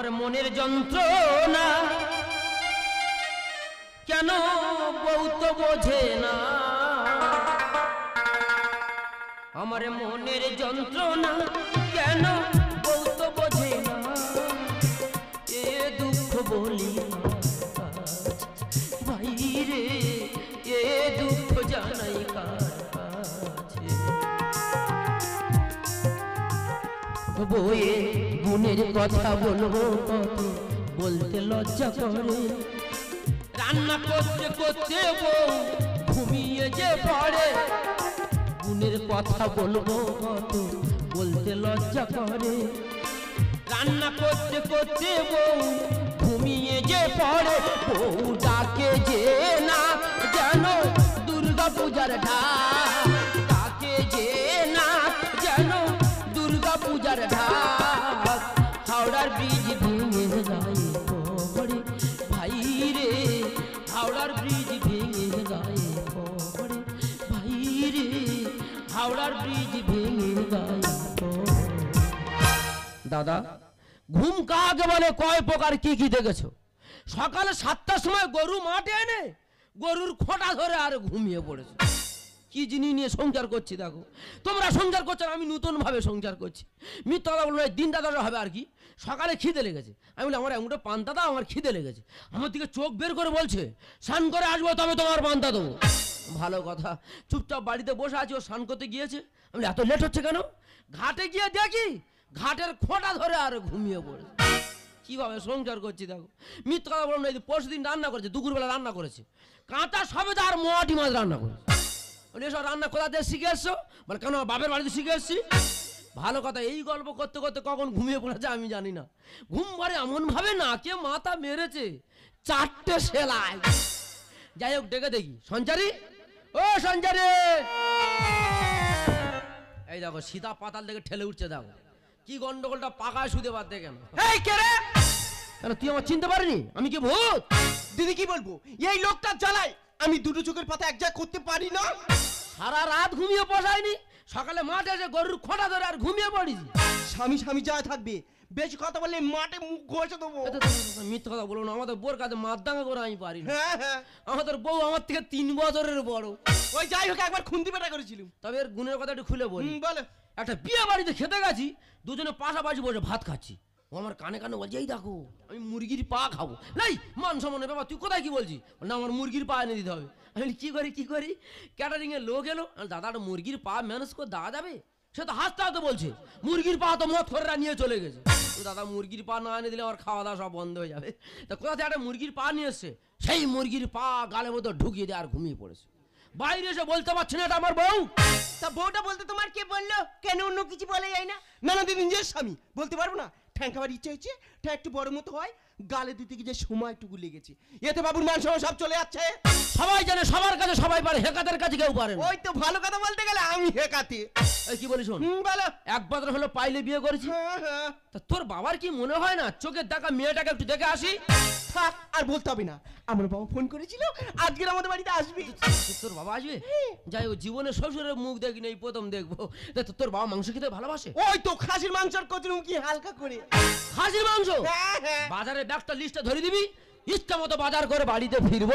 আমার মনের যন্ত্রণা কেন বউ তো বোঝে না, আমার মনের যন্ত্রণা কেন বউ তো বোঝে না, এ দুঃখ বলি ভাই রে, এ দুঃখ জানাই কার কাছে। বউয়ে গুণের কথা বলবো কত, বলতে লজ্জা করে, রান্না করতে করতে বউ ঘুমিয়ে যে পড়ে, গুণের কথা বলবো কত, বলতে লজ্জা করে, রান্না করতে করতে বউ ঘুমিয়ে যে পড়ে, বউ ডাকে যে না যেন দুর্গা পূজার ঢাক, ডাকে যে না যেন দুর্গা পূজার ঢাক, হাওড়ার ব্রিজ ভেঙে গায়ে পড়ে ভাই রে, হাওড়ার ব্রিজ ভেঙে গায়ে পড়ে ভাই রে, হাওড়ার ব্রিজ ভেঙে গায়ে পড়ে। দাদা ঘুম কাকে বলে, কয় প্রকার কি কি দেখেছো? সকালে 7টার সময় গরু মাঠে এনে গরুর খোঁটা ধরে আর ঘুমিয়ে পড়েছে। কি জিনিস নিয়ে সংসার করছি দেখো, তোমরা সংসার করছো, আমি নতুন ভাবে সংসার করছি। মিথ্যা কথা বলবো, দিনটা ধরে হবে আর কি। সকালে খিদে লেগেছে, আমি বলি আমার এমনটা পান্তা দাও, আমার খিদে লেগেছে। আমার দিকে চোখ বের করে বলছে স্নান করে আসবো তবে তোমার পান্তা দেবো। ভালো কথা, চুপচাপ বাড়িতে বসে আছি, ও স্নান করতে গিয়েছে। আমি এত লেট হচ্ছে কেন? ঘাটে গিয়ে দেখি ঘাটের খোঁটা ধরে আর ঘুমিয়ে পড়েছে। কিভাবে সংসার করছি দেখো। মিথ্যা কথা বলবো না, পরশু দিন রান্না করেছে, দুপুরবেলা রান্না করেছে কাঁচা সবেদা আর মোয়াটি মাছ রান্না করেছে। এসব রান্না কোথা দিয়ে শিখে এসছো? বলে কেন বাপের বাড়িতে শিখে এসছি। ভালো কথা, এই গল্প করতে করতে কখন ঘুমিয়ে পড়েছে আমি জানি না। ঘুম ভরে এমন ভাবে নাকে মাথা মেরেছে 4টে সেলাই। যাই হোক ডেকে দেখি, সঞ্চারী ও সঞ্চারী, এই দেখো সীতা পাতাল থেকে ঠেলে উঠছে, দেখো কি গন্ডগোলটা পাকায় শুধে বাদ দে কেন? এই কে রে? কেন তুই আমার চিনতে পারিনি? আমি কি ভূত? দিদি কি বলবো, এই লোকটা জ্বালায় আমি দুটো চোখের পাতা এক জায়গায় করতে পারি না। সারা রাত ঘুমিয়ে বসাইনি, সকালে মাঠে এসে গরুর খোঁটা ধরে আর ঘুমিয়ে পড়িস। স্বামী স্বামী যা থাকবে, বেশি কথা বললে মাঠে মুখ ঘষে দেবো। মিথ্যা কথা বলবো না, আমাদের বোর কাছে মারদাঙ্গা করে আমি পারি না। হ্যাঁ হ্যাঁ, আমাদের বউ আমার থেকে 3 বছরের বড়। ওই যাই হোক একবার খুন্তি পেটা করেছিলাম। তবে এর গুণের কথা একটু খুলে বলি। বলো। একটা বিয়ে বাড়িতে খেতে গেছি, দুজনে পাশাপাশি বসে ভাত খাচ্ছি। ও আমার কানে কানে বলছে এই দেখো আমি মুরগির পা খাবো। নাই মান সম্মানে বাবা, তুই কোথায় কি বলছিস? না আমার মুরগির পা এনে দিতে হবে। আমি কি করি ক্যাটারিং এর লোক এলো, দাদা একটা মুরগির পা ম্যানেজ করে দেওয়া যাবে? সে তো হাসতে হাসতে বলছে মুরগির পা তো মত করে নিয়ে চলে গেছে। দাদা মুরগির পা না এনে দিলে আমার খাওয়া দাওয়া সব বন্ধ হয়ে যাবে। তা কোথা থেকে একটা মুরগির পা নিয়ে এসছে, সেই মুরগির পা গালের মতো ঢুকিয়ে দিয়ে আর ঘুমিয়ে পড়েছে। বাইরে এসে বলতে পারছি না এটা আমার বউ। তা বউটা বলতে তোমার কে বললো? কেন অন্য কিছু বলে যায় না? না না দিদি, নিজের স্বামী বলতে পারবো না। ঠ্যাং খাবার ইচ্ছে হচ্ছে, ঠ্যাং একটু বড় মতো হয়, গালে দিতে গিয়ে সময়টুকু লেগেছে, এতে বাবুর মান সম্মান সব চলে যাচ্ছে। সবাই জানে, সবার কাছে সবাই পারে, হেকাতের কাছে কেউ পারে না। ওই তো ভালো কথা বলতে গেলে আমি হেকাতে। এই কি বলিস? বলো। একবার হলো পাইলে বিয়ে করেছি। তা তোর বাবার কি মনে হয় না চোখের দেখা মেয়েটাকে একটু দেখে আসি? থাক আর বলতে হবে না, আমার বাবা ফোন করেছিল আজকের আমাদের বাড়িতে আসবি। তোর বাবা আসবে? যাই হোক, জীবনে শ্বশুরের মুখ দেখিনি, এই প্রথম দেখবো। তোর বাবা মাংস খেতে ভালোবাসে? ওই তো খাসির মাংসর কচুরুম কি হালকা করে। খাসির মাংস? হ্যাঁ। বাজারে ব্যাগটা লিস্টে ধরে দিবি, ইচ্ছা মতো বাজার করে বাড়িতে ফিরবো।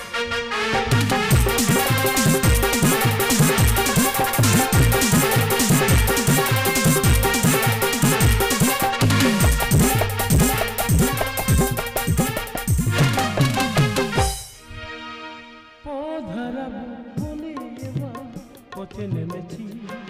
পথে নেমেছি,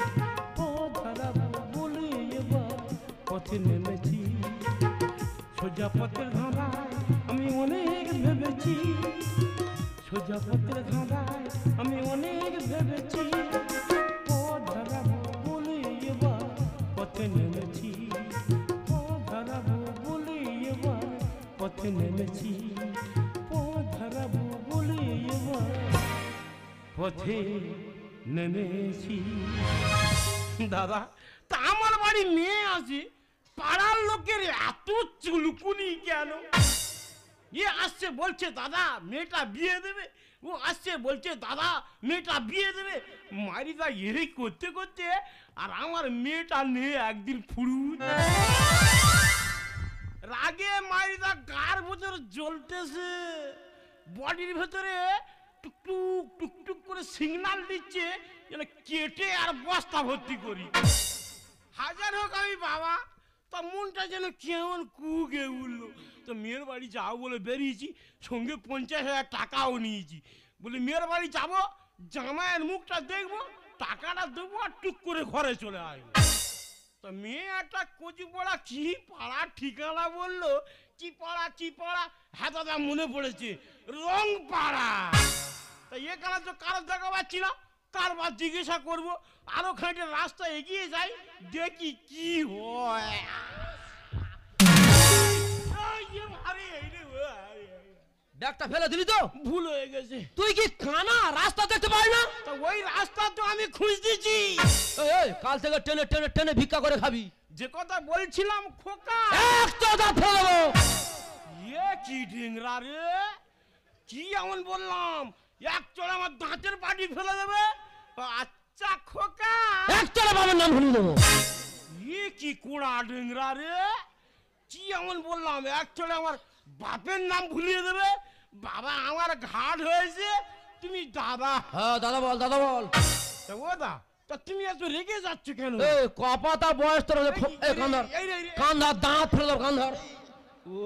বলে এবার পথে নেমেছি, সোজা পথের ধাঁধায় আমি অনেক ভেবেছি, সোজা পথের ধাঁধায় আমি অনেক ভেবেছি, পথ হারাবো বলে এবার পথে নেমেছি, পথ হারাবো বলে এবার পথে নেমেছি, পথ হারাবো বলে এবার পথে নেমেছি। দাদা, তা আমার বাড়ি মেয়ে আছে, পাড়ার লোকের এত চুলকুনি কেন? আসছে বলছে দাদা মেয়েটা বিয়ে দেবে, ও আসছে বলছে দাদা মেয়েটা বিয়ে দেবে, মারিদা এরই করতে করতে আর আমার মেয়েটা নিয়ে একদিন ফুরু রাগে মাইরিদা গার ভেতরে জ্বলতেছে, বডির ভেতরে টুকটুক টুকটুক করে সিগন্যাল দিচ্ছে যেন কেটে আর বস্তা ভর্তি করি। হাজার হোক আমি বাবা, তা মনটা যেন কেমন কুগে উঠলো। তো মেয়ের বাড়ি যাও বলে বেরিয়েছি, সঙ্গে 50,000 টাকাও নিয়েছি। বলি মেয়ের বাড়ি যাবো, জামাইয়ের মুখটা দেখবো, টাকাটা দেবো আর টুক করে ঘরে চলে আসবো। তো মেয়ে একটা কচি পড়া কি পাড়া ঠিকানা বললো, কি পাড়া, হ্যাঁ দাদা মনে পড়েছে, রং পাড়া। তা এখানে তো কারো দেখা পাচ্ছি না, কারবার জিজ্ঞাসা করবো। আরো খানিকটা রাস্তা এগিয়ে যাই, দেখি কি হয়। ব্যাগটা ফেলে দিলি তো? ভুল হয়ে গেছে। তুই কি কানা, রাস্তা দেখতে পাই না? তা ওই রাস্তা তো আমি খুঁজতেছি। এই কাল থেকে টেনে টেনে টেনে ভিক্ষা করে খাবি। যে কথা বলছিলাম খোকা, একটা দাঁত ফেলে দেবো। এ কি ঢেংরা রে, কি এমন বললাম, এক চড় আমার দাঁতের পাটি ফেলে দেবে। আচ্ছা খোকা, একটা বাবার নাম ভুলে দেবো। এ কি কোড়া ঢেংরা রে, কি এমন বললাম, এক চড়ে আমার বাপের নাম ভুলিয়ে দেবে। বাবা আমার ঘাট হয়েছে, তুমি দাদা। হ্যাঁ দাদা বল, দাদা বল। তা ও দা, তা তুমি এত রেগে যাচ্ছ কেন? এই কপাতা বয়স তোর, এই কান্ধার কান্ধার দাঁত ফেলে দেবো, কান্ধার। ও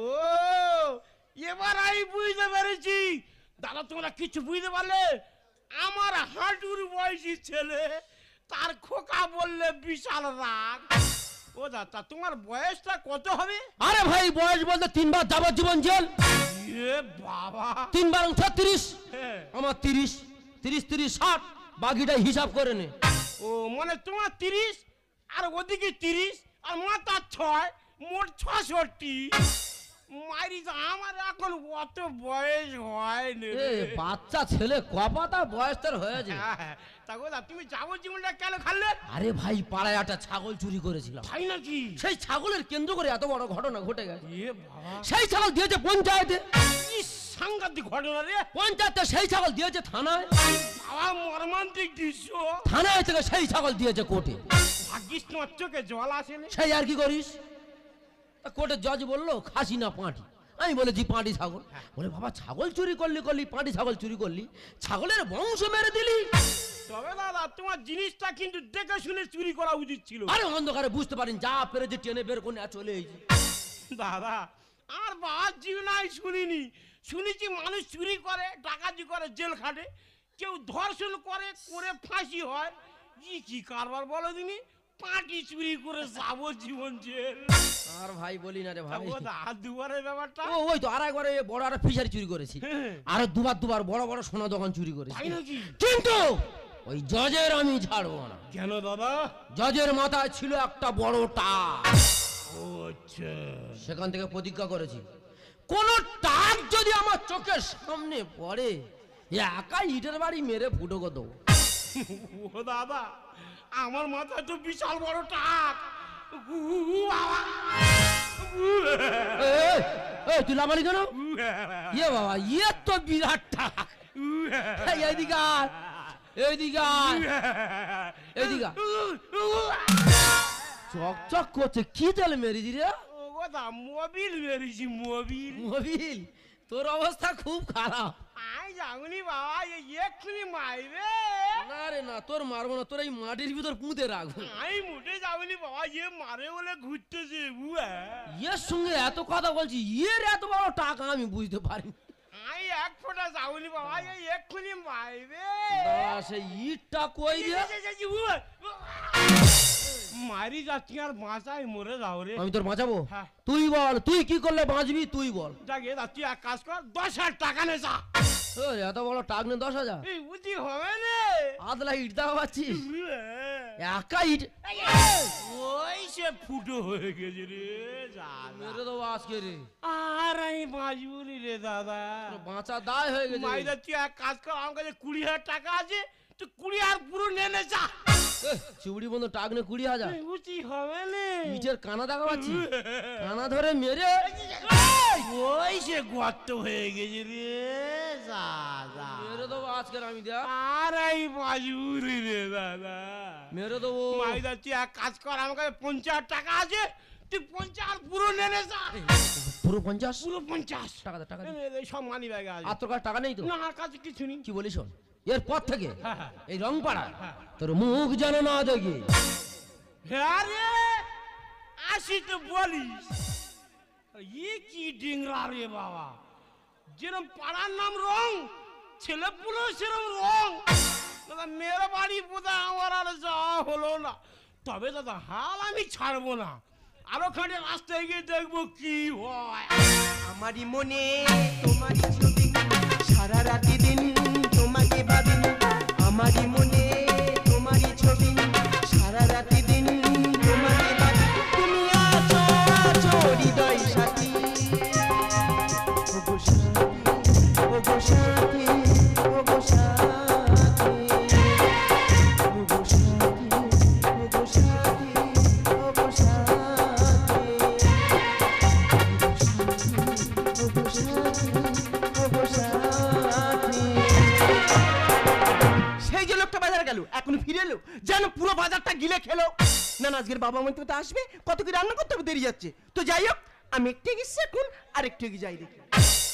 এবার আমি বুঝতে পেরেছি। দাদা তোমরা কিছু বুঝতে পারলে? আমার হাঁটুর বয়সী ছেলে, তার খোকা বললে বিশাল রাগ। ও দাদা তোমার বয়সটা কত হবে? আরে ভাই বয়স বলতে 3 বার যাবজ্জীবন জেল। এ বাবা, 3 বার 36, হ্যাঁ। আমার 30, 30, 30, 60, বাকিটা হিসাব করে নে। ও মানে তোমার 30 আর ওদিকে 30 আর মাথা 6, মোট 66। মারি আমার এখন অত বয়স হয়নি রে। বাচ্চা ছেলে কপাতা বয়স তোর হয়েছে। তা গো তুমি যাবজ্জীবনটা কেন খাললে? আরে ভাই পাড়ায় একটা ছাগল চুরি করেছিলাম। তাই নাকি? সেই ছাগলের কেন্দ্র করে এত বড় ঘটনা ঘটে গেছে। এ বাবা, সেই ছাগল দিয়েছে পঞ্চায়েতে, কি সাংঘাতিক ঘটনা রে। পঞ্চায়েতে সেই ছাগল দিয়েছে থানায়, বাবা মর্মান্তিক দৃশ্য। থানায় থেকে সেই ছাগল দিয়েছে কোর্টে। ভাগ্যিস তোমার চোখে জল আসেনি। সেই আর কি করিস? কোর্টের জজ বললো খাসি না পাঁটি। আমি বলেছি পাঁটি ছাগল। বলে বাবা ছাগল চুরি করলি, পাঁটি ছাগল চুরি করলি, ছাগলের বংশ মেরে দিলি। তবে দাদা তোমার জিনিসটা কিন্তু দেখে শুনে চুরি করা উচিত ছিল। আরে অন্ধকারে বুঝতে পারিনি, যা পেরেছে টেনে বের করে চলে এসেছি। দাদা আর বাবার জীবনাই শুনিনি। শুনেছি মানুষ চুরি করে, ডাকাতি করে, জেল খাটে, কেউ ধর্ষণ করে, ফাঁসি হয়। কি কারবার বলো তুমি, পাটি চুরি করে যাবজ্জীবন জেল। আর ভাই বলি না রে ভাই, আর দুবারের ব্যাপারটা। ওই তো আর একবারে বড় একটা ফিশারি চুরি করেছি, আর দুবার বড় বড় সোনা দোকান চুরি করেছি। তাই নাকি? কিন্তু ওই জজের আমি ছাড়বো না। কেন দাদা? জজের মাথায় ছিল একটা বড় টাক। ও আচ্ছা, সেখান থেকে প্রতিজ্ঞা করেছি কোন টাক যদি আমার চোখের সামনে পড়ে, একা ইটের বাড়ি মেরে ফুটো করে দেবো। ও দাদা আমার মাথায় তো বিশাল বড় টাক। তুই লামালি কেন? ইয়ে বাবা, ইয়ে তো বিরাট টাক। এইদিকে চকচক করছে, কি তেল মেরেছি রে? মোবিল মেরেছি, মোবিল। তোর অবস্থা খুব খারাপ। আই যাবনি বাবা, এক্ষুনি মারবে। না রে না, তোর মারবো না, তোর এই মাটির ভিতর পুঁতে রাখবো। আমি মুটে যাবনি বাবা, মারে বলে ঘুরতেছে। এর সঙ্গে এত কথা বলছি, এর এত বড় টাকা আমি বুঝতে পারিনি। আমি এক ফোঁটা যাবনি বাবা, এক্ষুনি মারবে। সেই ইটটা কই রে? মারি যাচ্ছি আর বাঁচাই, মরে যাও রে। আমি তোর বাঁচাবো? হ্যাঁ। তুই বল, তুই কি করলে বাঁচবি তুই বল। যাকে যাচ্ছি, এক কাজ কর, 10,000 টাকা নে যা। এত বড় টাক নে 10,000? এই বুঝি হবে রে। আদলা ইট দাও পাচ্ছিস, একা ইট ওই সে ফুটো হয়ে গেছে রে। মেরে দেবো আজকে রে। আর আমি বাঁচবনি রে দাদা, বাঁচা দায় হয়ে গেছে। মাই যাচ্ছি, এক কাজ কর, আমার কাছে 20,000 টাকা আছে, তুই 20,000 পুরো নে যা। চুবড়ি বন্ধু টাক নে 20,000? বুঝি হবে না। ইটের কানা দেখা পাচ্ছি, কানা ধরে মেরে ওই সে গর্ত হয়ে গেছে রে। যা মেরে দেবো আজকে আমি। দেখ আর আমি বাঁচবনি রে দাদা, মেরে দেবো। মাই যাচ্ছি, এক কাজ কর, আমার কাছে 50,000 টাকা আছে, তুই 50 পুরো নেনে যা। পুরো 50? পুরো 50 টাকা দে, টাকা দে। এই সব মানি ব্যাগে আছে। আর তোর কাছে টাকা নেই তো? না আমার কাছে কিছু নেই। কি বলিস শোন, এরপর থেকে হ্যাঁ, হ্যাঁ। এই রংপাড়া হ্যাঁ। তোর মুখ যেন না দেখি। হ্যাঁ রে, আসি তো বলিস। ই কি ডিংরা রে বাবা, যেরকম পাড়ার নাম রং, ছেলে পুলো সেরকম রং। দাদা মেয়ের বাড়ি বোধহয় আমার আর যাওয়া হলো না, তবে দাদা হাল আমি ছাড়বো না। আরো খানে রাস্তায় গিয়ে দেখবো কি হয়। আমারই মনে তোমারই ছবি, সারা রাতি দিন তোমাকে ভাবি। আমারই মনে তোমারই ছবি, সারা রাতি দিন তোমাকে ভাবি। তুমি আছো আছো হৃদয় সাথী, ওগো সাথী, ওগো সাথী, ওগো সাথী, ওগো সাথী, ওগো সাথী, ওগো সাথী। সেই যে লোকটা বাজার গেল এখন ফিরে এলো, যেন পুরো বাজারটা গিলে খেলো। না না, আজকের বাবা মা তো আসবে, কত কি রান্না করতে হবে, দেরি যাচ্ছে। তো যাই হোক, আমি একটু গেছি এখন, আর একটু এগিয়ে যাই দেখি।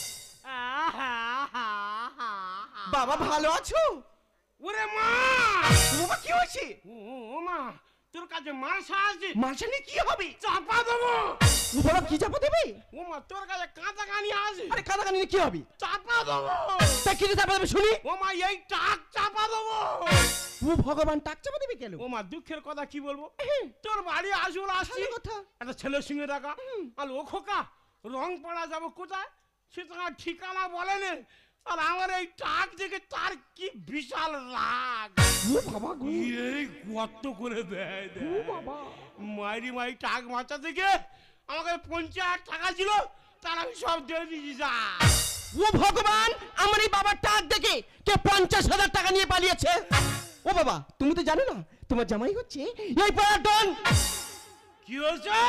বাবা ভালো আছো? ওরে মা, বাবা কি হয়েছে? ও মা, তোর কাছে মারসা আছে, মার্শা নিয়ে কি হবে? চাপা দেবো। বাবা কি চাপা দেবে? ও মা, তোর কাছে কাঁচা কানি আছে, আরে কাদা কানি নিয়ে কি হবে? চাপা দেবো। তা কি চাপা দেবে শুনি? ও মা, এই টাক চাপা দেবো। ও ভগবান, টাক চাপা দেবে কেন? ও মা, দুঃখের কথা কি বলবো, তোর বাড়ি আসল আসছি, ভালো কথা। একটা ছেলের সঙ্গে দেখা। আর ও খোকা, রং পড়া যাবো কোথায়, সে তো আমার ঠিকানা বলেনি। আর আমার এই টাক দেখে তার কি বিশাল রাগ। ও বাবা গো, এই গর্ত করে দেয় ও বাবা। মাইরি মাই টাক মাচা থেকে আমাকে 50 টাকা ছিল, তার আমি সব দিয়ে দিয়েছি। যা ও ভগবান, আমার এই বাবার টাক দেখে কে 50,000 টাকা নিয়ে পালিয়েছে। ও বাবা, তুমি তো জানো না তোমার জামাই হচ্ছে এই পাড়ার ডন। কি হয়েছে?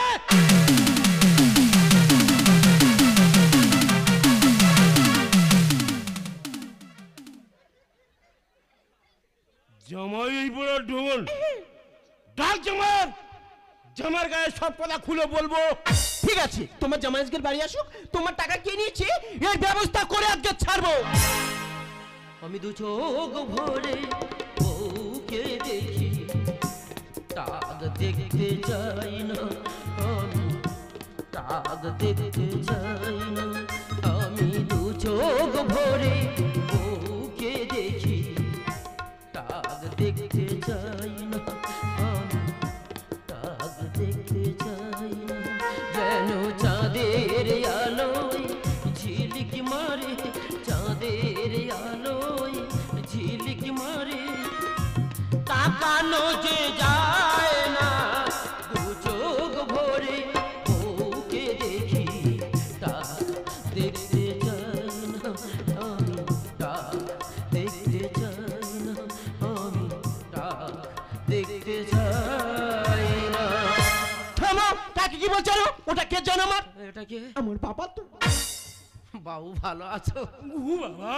জামাই এই বড় ঢোল ডাক, জামার জামার গায়ে সব কথা খুলে বলবো। ঠিক আছে, তোমার জামাই আজকের বাড়ি আসুক, তোমার টাকা কে নিয়েছে এর ব্যবস্থা করে আজকে ছাড়বো। আমি দু চোখ ভরে বউকে দেখি, টাক দেখতে চাই না আমি, টাক দেখতে চাই না আমি। দু চোখ ভরে বউকে দেখি, টাক দেখতে চাই না আমি, টাক দেখতে চাই না। যেন চাঁদের আলোয় ঝিলিক মারে, চাঁদের আলোয় ঝিলিক মারে, তাকানো যে যায় না। দু চোখ ভরে বউকে দেখি, টাক দেখতে চাই না আমি, টাক দেখতে চাই না আমি, টাক দেখতে চাই না। থামো, কাকে কি বলছো? ওটা কে জানো? আমার এটা কে? আমার বাবা তো। বাবু ভালো আছো? বাবা,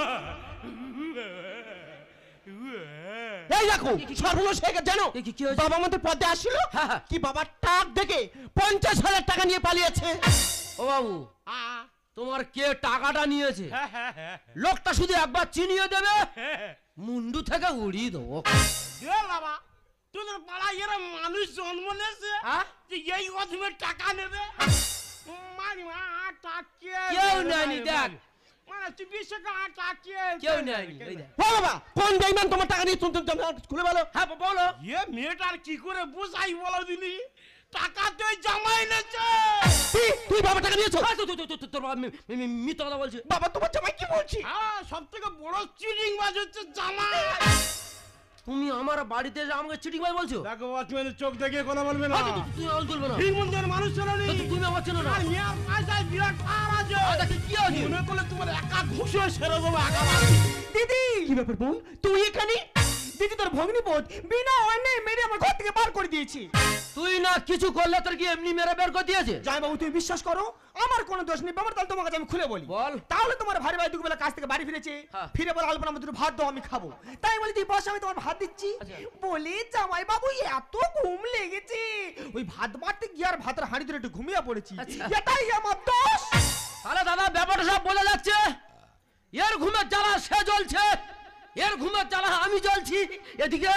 এই দেখো সর্বনাশ হয়ে গেছে জানো? এ কি হয়েছে? বাবা আমাদের পথে আসছিল, হ্যাঁ, হ্যাঁ। কি বাবার টাক দেখে 50,000 টাকা নিয়ে পালিয়েছে। ও বাবু, তোমার কে টাকাটা নিয়েছে? লোকটা শুধু একবার চিনিয়ে দেবে, মুন্ডু থেকে উড়িয়ে দেবো। বাবা, তোদের পাড়ায় এরা মানুষ জন্ম নিয়েছে হ্যাঁ? যে এই অধমে টাকা নেবে? মারি মা, টাকে কেউ নেয়নি, দেখ। মানে তুই 20 টাকা টাকে কেউ নেয়নি, এই দেখ। ও বাবা, কোন বেঈমান তোমার টাকা নিয়ে তুমি খুলে বলো। হ্যাঁ বলো। এ মেয়েটার কি করে বুঝাই বলো দিনি, টাকা তুই জামাই নেছে। তুই বাবা টাকা নিয়েছো? তোর বাবা মিথ্যা কথা বলছে। বাবা তোমার জামাই কি বলছি? হ্যাঁ, সব থেকে বড় চিটিং বাজ হচ্ছে জামাই। তুমি আমার বাড়িতে এসে আমাকে চিটিং ভাই বলছো? দেখো ওয়াচম্যানের চোখ দেখে কথা বলবে না। তুমি আমার বলবে না। ঠিক মন্দির মানুষ ছিল নি। তুমি আমার চেনো না। আর মেয়ের পয়সায় বিরাট পার আছে। দেখি কি আছে? মনে করলে তোমার একা ঘুষে সেরে দেবো একা। দিদি কি ব্যাপার বোন, তুই এখানে? দিদি তোর ভগ্নিপতি বিনা অন্যায় মেরে আমার ঘর থেকে বার করে দিয়েছি। তুই না কিছু করলে তোর কি এমনি মেরে বের করে দিয়েছে? জামাইবাবু তুমি বিশ্বাস করো আমার কোনো দোষ নেই বাবা, তাহলে তোমার কাছে আমি খুলে বলি। বল। তাহলে তোমার ভাই ভাই দুপুরবেলা কাজ থেকে বাড়ি ফিরেছে, হ্যাঁ। ফিরে বলে আলপনা আমাদের ভাত দাও আমি খাবো। তাই বলি তুই বস আমি তোমার ভাত দিচ্ছি। আচ্ছা। বলি জামাইবাবু এত ঘুম লেগেছে ওই ভাত বাড়তে গিয়ে আর ভাতের হাঁড়ি ধরে একটু ঘুমিয়ে পড়েছি। আচ্ছা। এটাই আমার দোষ। তাহলে দাদা ব্যাপারটা সব বলে যাচ্ছে, এর ঘুমের জ্বালা সে জ্বলছে, এর ঘুমের জ্বালা আমি জ্বলছি। এদিকে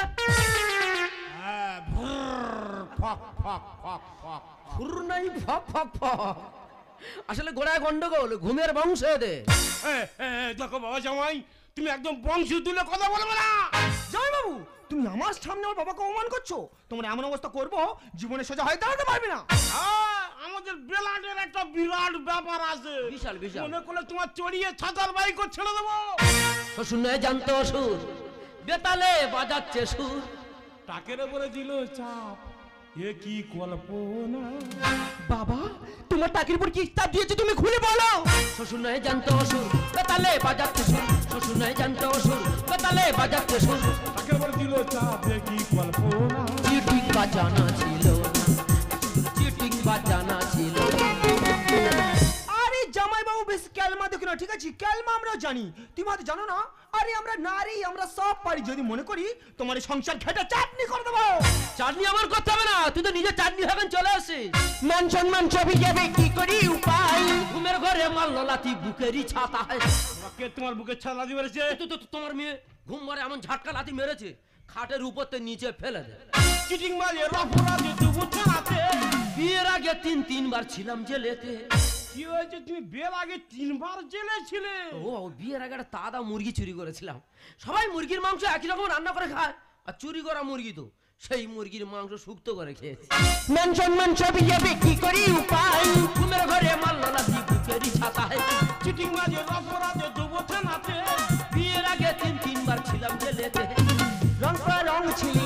হ্যাঁ, ভ্রর, ফক ফক ফক ফক ফুর নাই ফক ফক ফক। আসলে গোড়ায় গন্ডগোল, ঘুমের বংশ এদের। দেখো বাবা জামাই, তুমি একদম বংশ তুলে কথা বলবে না। জামাইবাবু তুমি আমার সামনে আমার বাবাকে অপমান করছো। তোমার এমন অবস্থা করবো জীবনে সোজা হয়ে দাঁড়াতে পারবে না। আমাদের বেলাটের একটা বিরাট ব্যাপার আছে। বিশাল বিশাল। মনে করলে তোমার চড়িয়ে ছাতার বাইক ছেড়ে দেবো। শ্বশুর নয় জানতো সুর, বেতালে বাজাচ্ছে সুর। টাকের উপরে দিল চাপ, এ কি কল্পনা। বাবা তোমার টাকির উপর কি চাপ দিয়েছে তুমি খুলে বলো। শ্বশুর নয় জানতো সুর, বেতালে বাজাচ্ছে সুর। শ্বশুর নয় জানতো সুর, বেতালে বাজাচ্ছে সুর। টাকের উপরে দিল চাপ, এ কি কল্পনা। চিটিং বাজানা ছিল না, চিটিং বাজানা ছিল না। আরে জামাইবাবু বেশ ক্যালমা দেখো না, ঠিক আছে ক্যালমা আমরা জানি, তুমি হয়তো জানো না। আরে আমরা নারী আমরা সব পারি, যদি মনে করি তোমার এই সংসার ঘেটে চাটনি করে দেবো। চাটনি আমার করতে হবে না, তুই তো নিজে চাটনি এখন চলে আসিস। মান সম্মান সবই যাবে কি করি উপায়। ঘুমের ঘরে মারলো লাথি বুকেরই ছাতা। কে তোমার বুকে ছালা দিয়ে মেরেছে? তোমার মেয়ে ঘুম মারে এমন ঝাটকা লাথি মেরেছে, খাটের উপর থেকে নিচে ফেলে দে। চিটিং মারিয়ে অপরাধী তবু ছাড়াতে। বিয়ের আগে তিনবার ছিলাম জেলেতে। কি হয়েছে, তুমি বিয়ের আগে 3 বার জেলে ছিলে? ও বিয়ের আগে একটা তাজা মুরগি চুরি করেছিলাম। সবাই মুরগির মাংস একই রকম রান্না করে খায়, আর চুরি করা মুরগি তো সেই মুরগির মাংস শুক্তো করে খেয়েছি। মান সম্মান সবই যাবে কি করি উপায়। ঘুমের ঘরে মারলো লাথি বুকেরই ছাতা। চিটিং মারিয়ে অপরাধী তবু ছাড়াতে। বিয়ের আগে তিনবার ছিলাম জেলেতে। রং পা রং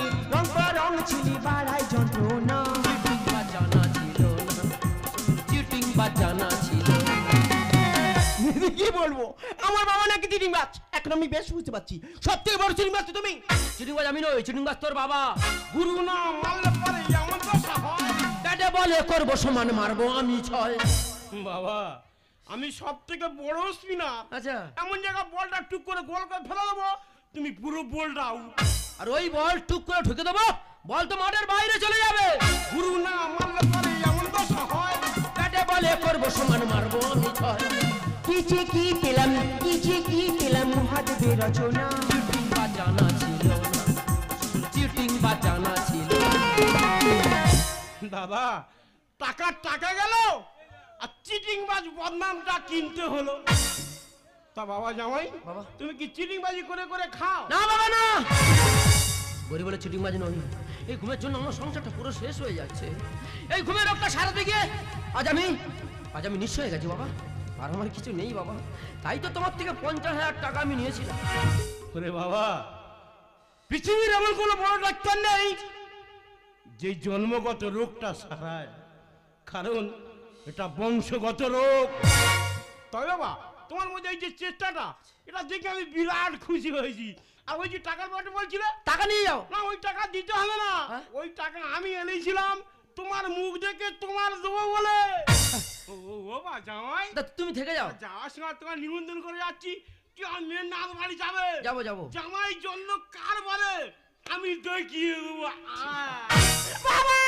ছিলি বাড়াই যন্ত্রণা। চিটিং বাজানা ছিল না, চিটিং বাজানা ছিল না। কি বলবো আমার বাবা নাকি চিটিং বাজ। এখন আমি বেশ বুঝতে পারছি সব থেকে বড় চিটিং বাজ তো তুমি। চিটিং বাজ আমি নই, চিটিং বাজ তোর বাবা। গুরু না মারলে পরে এমন দশা হয়। ব্যাটে বলে করবো সমান, মারবো আমি 6। বাবা আমি সব থেকে বড় স্পিনার। আচ্ছা, এমন জায়গা বলটা টুক করে গোল করে ফেলে দেবো, তুমি পুরো বলটা আউট। আর ওই বল টুক করে ঢুকে দেবো, বল তো মাঠের বাইরে চলে যাবে। গুরু না মারলে পরে এমন দশা হয়। ব্যাটে বলে করবো সমান, মারবো আমি 6। কিচে কি পেলাম মহাদেবের রচনা। চিটিং বাজানা ছিল না, চিটিং বাজানা ছিল না। দাদা টাকা গেল আর চিটিং বাজ বদনামটা কিনতে হলো। তা বাবা জামাই বাবা। তুমি কি চিটিং বাজি করে করে খাও? না বাবা না, গরিব বলে চিটিং বাজি নয়। এই ঘুমের জন্য আমার সংসারটা পুরো শেষ হয়ে যাচ্ছে। এই ঘুমের রোগটা সারাতে গিয়ে আজ আমি নিঃস্ব হয়ে গেছি বাবা। আর আমার কিছু নেই বাবা, তাই তো তোমার থেকে 50,000 টাকা আমি নিয়েছিলাম। ওরে বাবা, পৃথিবীর এমন কোনো বড় ডাক্তার নেই যে জন্মগত রোগটা সারায়, কারণ এটা বংশগত রোগ। তবে বাবা তোমার মধ্যে এই যে চেষ্টাটা, এটা দেখে আমি বিরাট খুশি হয়েছি। আর ওই যে টাকার ব্যাপারটা বলছিলে, টাকা নিয়ে যাও। না ওই টাকা দিতে হবে না, হ্যাঁ? ওই টাকা আমি এনেছিলাম তোমার মুখ দেখে তোমার দেবো বলে। ও বা জামাই, তা তুমি থেকে যাও। যাওয়ার সময় তোমার নিমন্ত্রণ করে যাচ্ছি, তুই আমার মেয়ের নাচ বাড়ি যাবে। যাবো। জামাই জন্য কার বলে আমি দেখিয়ে দেবো। বাবা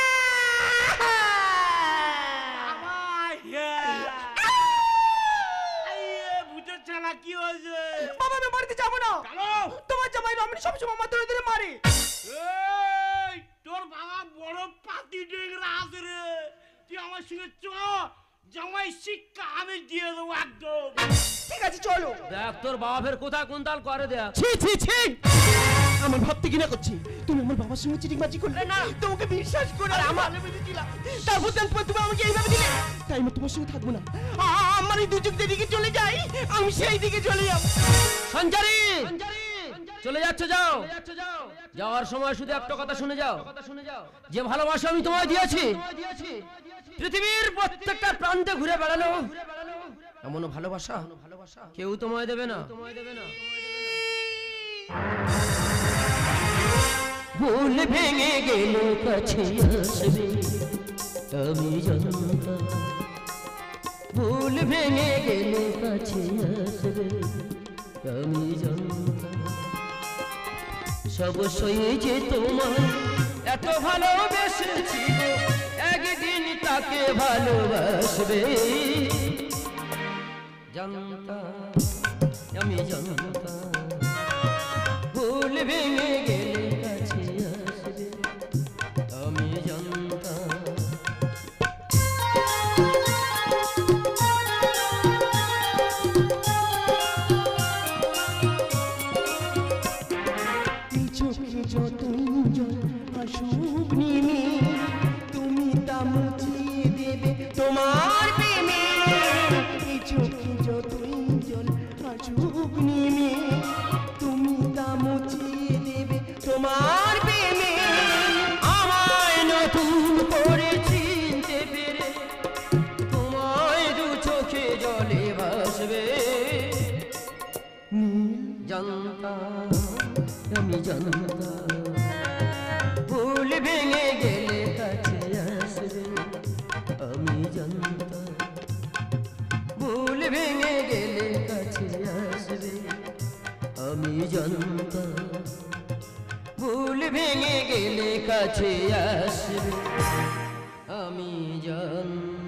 বুঝেছে না কি হয়েছে? বাবা আমি বাড়িতে যাবো না। কেন? তোমার জামাই রমণী সবসময় আমার ধরে ধরে মারে। এই, তোর বাবা বড় পাতি ডেংরা আছে রে, তুই আমার সঙ্গে চ, জামাই শিক্ষা আমি দিয়ে দেবো একদম। ঠিক আছে চলো। দেখ তোর বাবা ফের কোথায় কোন তাল করে দেখ। ছি আমার ভাবতে ঘৃণা করছি। তুমি আমার বাবার সঙ্গে চিটিং বাজি করলে না, তোমাকে বিশ্বাস করে আমার ভেবেছিলাম। তারপর তুমি আমাকে এইভাবে দিলে, তাই আমি তোমার সঙ্গে থাকবো না। আমার এই দুচোখ দিকে চলে যাই, আমি সেই দিকে চলে যাব। সঞ্চারী চলে যাচ্ছে, যাও। যাওয়ার সময় শুধু একটা কথা শুনে যাও, যে ভালোবাসা আমি তোমায় দিয়েছি পৃথিবীর প্রত্যেকটা প্রান্তে ঘুরে বেড়ালো, এমন ভালোবাসা কেউ তোমায় দেবে না। ভুল ভেঙে গেলে কাছে আসবে আমি জানতাম ভুল ভেঙে গেলে কাছে আসবে আমি জানতাম সব সয়ে যে তোমার এত ভালোবেসেছি গো একদিন তাকে ভালোবাসবে জানতাম আমি জানতাম ভুল ভেঙে গেলে কাছে আসবে আমি জানতাম চোখে যতই জল আসুক নেমে তুমি তা মুছিয়ে দেবে তোমার প্রেমে এই চোখে যতই জল আসুক নেমে তুমি তা মুছিয়ে দেবে তোমার প্রেমে আমায় নতুন করে চিনতে পেরে তোমায় দু চোখে জলে ভাসবে জানতাম আমি জানতাম ভুল ভেঙে গেলে কাছে আসবে আমি জানতাম ভুল ভেঙে গেলে কাছে আসবে আমি জানতাম ভুল ভেঙে গেলে কাছে আসবে আমি জানতাম